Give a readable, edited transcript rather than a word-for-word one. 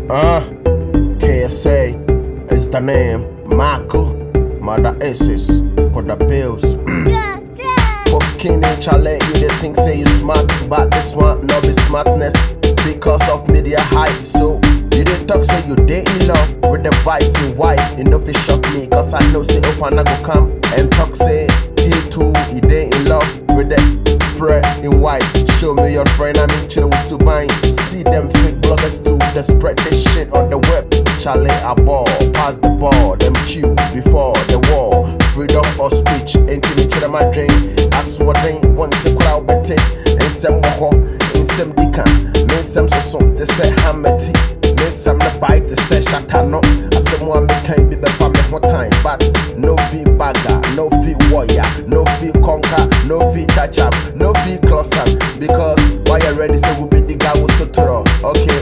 KSA is the name. Marco, Mother Aces, for the pills. Pop skinny chale, you dey think say you smart, but this one no be smartness because of media hype. So you dey talk say you dey in love with the vice in white. You know fi shock me, cause I know say Opana go come and talk say he too, he dey in love with the prayer in white. Show me your friend, I mean chill with Subine. See them fake bloggers too, they spread this shit on the web. Chale a ball, pass the ball, them chew before the war. Freedom of speech, ain't me chill my drink. I swear they want to crowd better. In some wako, in some dikan, men some so they say hameti. Men some the bite to say shatano. I said one me can be before me one time, but no fee bagger, no fee warrior, no fee conquer, no fee touch up, no fee close up. Because why you ready say we be the guy with so thorough. Okay,